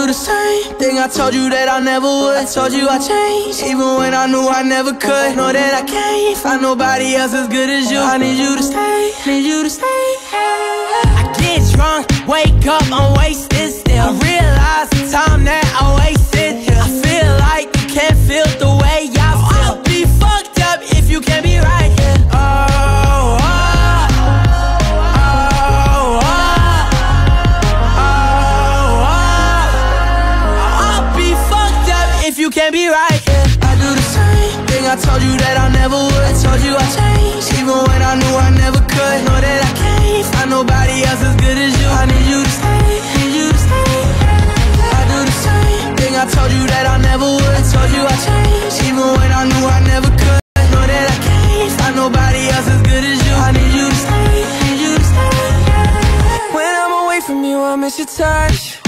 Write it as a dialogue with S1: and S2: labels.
S1: the same thing I told you that I never would. I told you I changed, even when I knew I never could. Know that I can't find nobody else as good as you. I need you to stay, need you to stay. I get drunk, wake up, I'm wasted still. I realize the time that I wasted here. I feel like you can't feel the way I feel. I'll be fucked up if you can't be right here. You can't be right, yeah. I do the same thing I told you that I never would. I told you I changed, even when I knew I never could. Know that I can't find nobody else as good as you. I need you to stay, need you to stay. I do the same thing I told you that I never would. I told you I changed, even when I knew I never could. Know that I can't find nobody else as good as you. I need you to stay, need you to stay. When I'm away from you, I miss your touch.